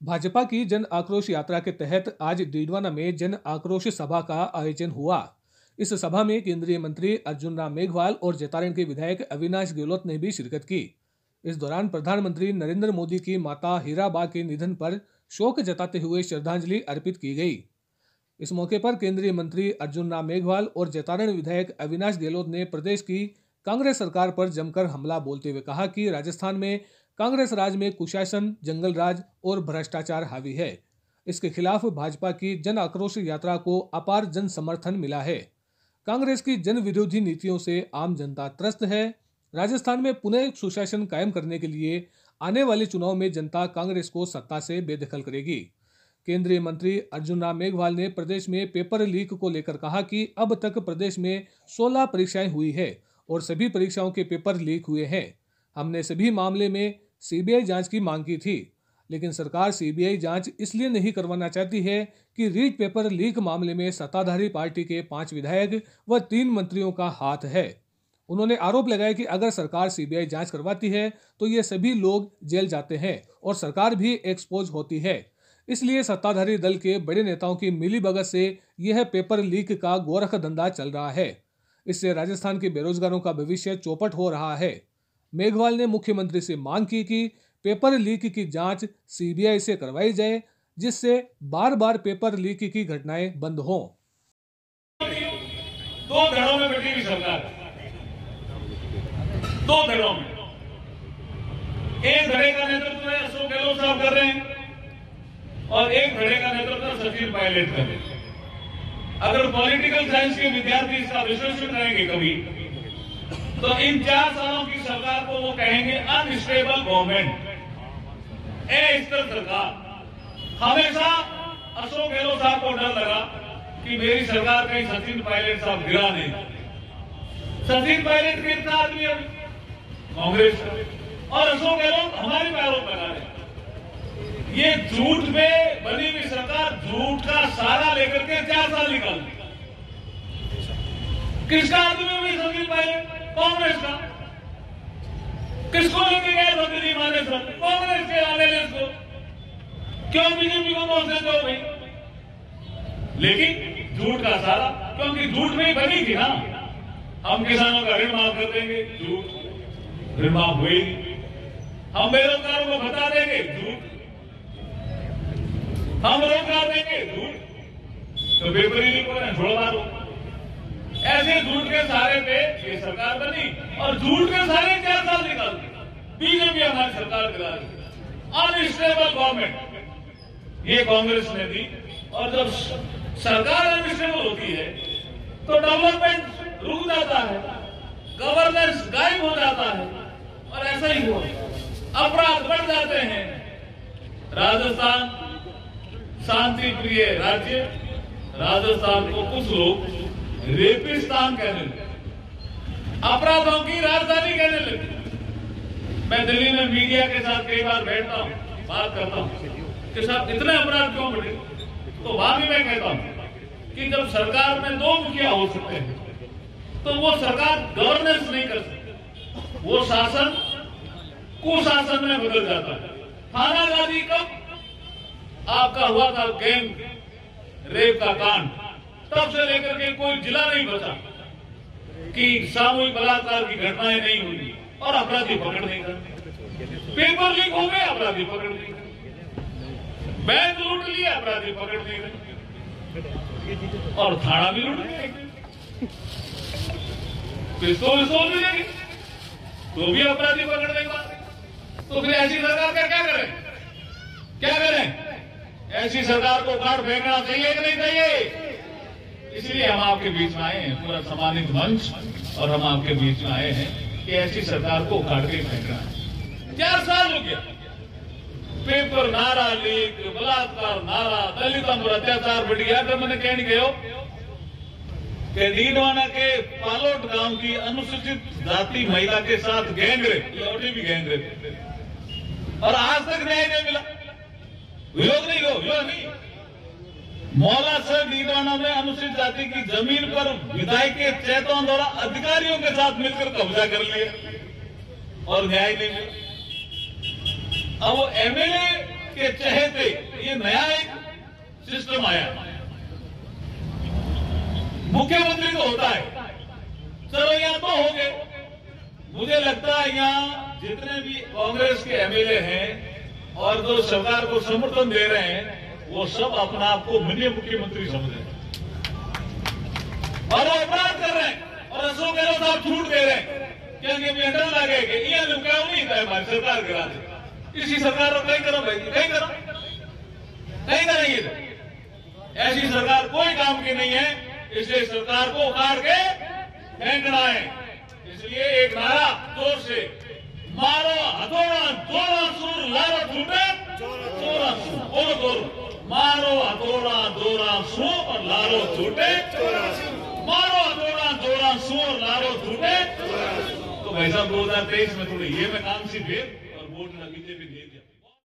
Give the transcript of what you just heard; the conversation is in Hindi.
भाजपा की जन आक्रोश यात्रा के तहत आज डीडवाना में जन आक्रोश सभा का आयोजन हुआ। इस सभा में केंद्रीय मंत्री अर्जुन राम मेघवाल और जतारण के विधायक अविनाश गहलोत ने भी शिरकत की। इस दौरान प्रधानमंत्री नरेंद्र मोदी की माता हीराबा के निधन पर शोक जताते हुए श्रद्धांजलि अर्पित की गई। इस मौके पर केंद्रीय मंत्री अर्जुन राम मेघवाल और जतारण विधायक अविनाश गहलोत ने प्रदेश की कांग्रेस सरकार पर जमकर हमला बोलते हुए कहा कि राजस्थान में कांग्रेस राज में कुशासन, जंगल राज और भ्रष्टाचार हावी है। इसके खिलाफ भाजपा की जन आक्रोश यात्रा को अपार जन समर्थन मिला है। कांग्रेस की जन विरोधी नीतियों से आम जनता त्रस्त है। राजस्थान में पुनः सुशासन कायम करने के लिए आने वाले चुनाव में जनता कांग्रेस को सत्ता से बेदखल करेगी। केंद्रीय मंत्री अर्जुन राम मेघवाल ने प्रदेश में पेपर लीक को लेकर कहा कि अब तक प्रदेश में 16 परीक्षाएं हुई है और सभी परीक्षाओं के पेपर लीक हुए हैं। हमने सभी मामले में सीबीआई जांच की मांग की थी, लेकिन सरकार सीबीआई जांच इसलिए नहीं करवाना चाहती है कि रीट पेपर लीक मामले में सत्ताधारी पार्टी के 5 विधायक व 3 मंत्रियों का हाथ है। उन्होंने आरोप लगाया कि अगर सरकार सीबीआई जांच करवाती है तो ये सभी लोग जेल जाते हैं और सरकार भी एक्सपोज होती है। इसलिए सत्ताधारी दल के बड़े नेताओं की मिलीभगत से यह पेपर लीक का गोरख धंधा चल रहा है। इससे राजस्थान के बेरोजगारों का भविष्य चौपट हो रहा है। मेघवाल ने मुख्यमंत्री से मांग की कि पेपर लीक की जांच सीबीआई से करवाई जाए, जिससे बार बार पेपर लीक की घटनाएं बंद हों। 2 धड़ों में बैठी हुई सरकार, 2 धड़ों में। एक धड़े का नेतृत्व अशोक गहलोत साहब कर रहे हैं और एक धड़े का नेतृत्व सचिन पायलट कर रहे हैं। अगर पॉलिटिकल साइंस के विद्यार्थी इसका विश्लेषण करेंगे कभी, तो इन 4 सालों की सरकार को वो कहेंगे अनस्टेबल गवर्नमेंट, अस्थिर सरकार। हमेशा अशोक गहलोत साहब को डर लगा कि मेरी सरकार कहीं सचिन पायलट साहब गिरा नहीं। सचिन पायलट के इतना आदमी अभी कांग्रेस और अशोक गहलोत हमारे पे आरोप लगा रहे। ये झूठ में बनी हुई सरकार झूठ का सहारा लेकर के 4 साल निकाल दी। किसका आदमी हुई सचिन पायलट? कांग्रेस का। किसको लेके गए मंत्री माने सब? कांग्रेस के एमएलए को। क्यों बीजेपी को दोष देते हो भाई? लेकिन झूठ का सहारा, क्योंकि झूठ में ही बनी थी ना। हम किसानों का ऋण माफ कर देंगे, झूठ। ऋण माफ हुई। हम बेरोजगारों को बता देंगे, झूठ। हम रोजगार देंगे, झूठ। तो पेपर ही लीक हो रहे हैं, छोड़ो मारो। ऐसे झूठ के सहारे पे ये सरकार बनी और झूठ के सहारे 4 साल निकाल दी। बीजेपी हमारी सरकार गिरा दी। अनस्टेबल गवर्नमेंट ये कांग्रेस ने दी। और जब सरकार अनस्टेबल होती है तो डेवलपमेंट रुक जाता है, गवर्नेंस गायब हो जाता है और ऐसा ही हुआ। अपराध बढ़ जाते हैं। राजस्थान शांति प्रिय राज्य, राजस्थान को कुछ लोग रेपिस्तान कहने लगे, अपराधों की राजधानी कहने लगे। मैं दिल्ली में मीडिया के साथ कई बार बैठता हूं, बात करता हूं कि साहब इतने अपराध क्यों बढ़े? तो वहां भी मैं कहता हूं कि जब सरकार में 2 मुखिया हो सकते हैं तो वो सरकार गवर्नेंस नहीं कर सकती, वो शासन कुशासन में बदल जाता है। थानागाजी कब आपका हुआ था गैंग रेप का कांड, तब से लेकर के कोई जिला नहीं बचा कि सामूहिक बलात्कार की घटनाएं नहीं हुई और अपराधी पकड़ नहीं गए। पेपर लीक हो गए, अपराधी पकड़ नहीं गए। बैंक लूट लिया, अपराधी पकड़ नहीं गए और थाना भी लूट गए। पिस्तौल भी लेंगे तो भी अपराधी पकड़ नहीं पाते। तो फिर ऐसी सरकार का क्या करें? क्या करें? ऐसी सरकार को काट फेंकना चाहिए कि नहीं चाहिए? इसलिए हम आपके बीच में आए हैं, पूरा सम्मानित मंच, और हम आपके बीच में आए हैं कि ऐसी सरकार को काट के फेंकना है। 4 साल हो गया। पेपर नारा लीक, बलात्कार नारा, दलितों पर अत्याचार बढ़ गया। तो मैंने कहने गयो कि डीडवाना के पालोट गांव की अनुसूचित जाति महिला के साथ गैंगरेप, लौटी भी गैंगरेप, और आज तक न्याय नहीं मिला। विरोध नहीं हो, विरोध नहीं। मौला से डीडवाना में अनुसूचित जाति की जमीन पर विधायक के चेतों द्वारा अधिकारियों के साथ मिलकर कब्जा कर लिया और न्याय नहीं मिला। अब वो एमएलए के चहेते, ये नया एक सिस्टम आया। मुख्यमंत्री तो होता है, चलो यहाँ तो हो गए। मुझे लगता है यहाँ जितने भी कांग्रेस के एमएलए हैं और जो सरकार को समर्थन दे रहे हैं, वो सब अपना आप को मिनी मुख्यमंत्री समझ रहे हैं और वो अपराध कर रहे हैं। और अशोक गहलोत साहब छूट दे रहे हैं क्योंकि मेडल लगे कि ये लुकाव नहीं था हमारी सरकार करा दे। इसी सरकार को कहीं करो भाई, कहीं करो, नहीं करेंगे। ऐसी सरकार कोई काम की नहीं है, इसलिए सरकार को उखाड़ के फेंकना है। इसलिए एक नारा जोर से, मारो हथौड़ा जोरा सूर लारो छूटे चोरा सूर, बोलो बोलो, मारो हथौड़ा जोरा सूर और लारो छूटे, मारो हथौड़ा जोरा सूर लारो छूटे। तो भाई साहब 2023 में थोड़ी ये मैं काम सी फिर और वोट ना बीजेपी दे दिया।